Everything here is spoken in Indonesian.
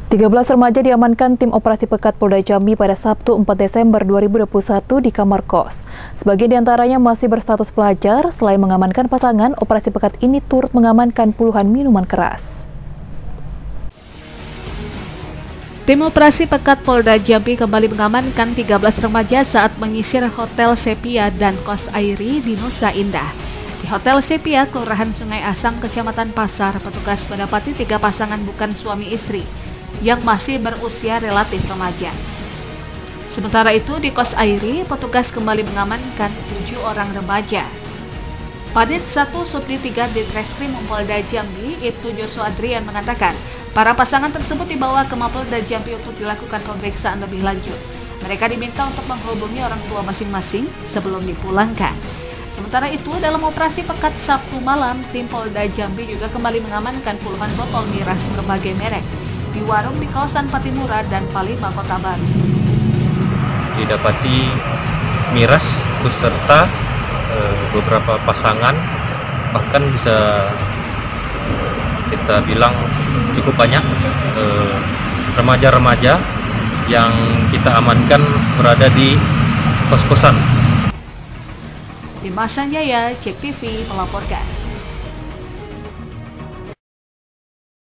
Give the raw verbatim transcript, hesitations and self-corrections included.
tiga belas remaja diamankan tim operasi Pekat Polda Jambi pada Sabtu empat Desember dua ribu dua puluh satu di kamar kos. Sebagian diantaranya masih berstatus pelajar. Selain mengamankan pasangan, operasi Pekat ini turut mengamankan puluhan minuman keras. Tim operasi Pekat Polda Jambi kembali mengamankan tiga belas remaja saat menyisir Hotel Sepia dan Kos Airi di Nusa Indah. Di Hotel Sepia, Kelurahan Sungai Asam, Kecamatan Pasar, petugas mendapati tiga pasangan bukan suami istri yang masih berusia relatif remaja. Sementara itu di Kos Airi, petugas kembali mengamankan tujuh orang remaja. Padit satu Subdit tiga Ditreskrim Polda Jambi, Ibtu Joshua Adrian mengatakan, para pasangan tersebut dibawa ke Mapolda Jambi untuk dilakukan pemeriksaan lebih lanjut. Mereka diminta untuk menghubungi orang tua masing-masing sebelum dipulangkan. Sementara itu, dalam operasi Pekat Sabtu malam, tim Polda Jambi juga kembali mengamankan puluhan botol miras berbagai merek di warung di kawasan Patimura dan Palima, Kota Baru. Didapati miras beserta e, beberapa pasangan, bahkan bisa kita bilang cukup banyak remaja-remaja yang kita amankan berada di kos-kosan. Dimas Sanjaya, Cek T V melaporkan.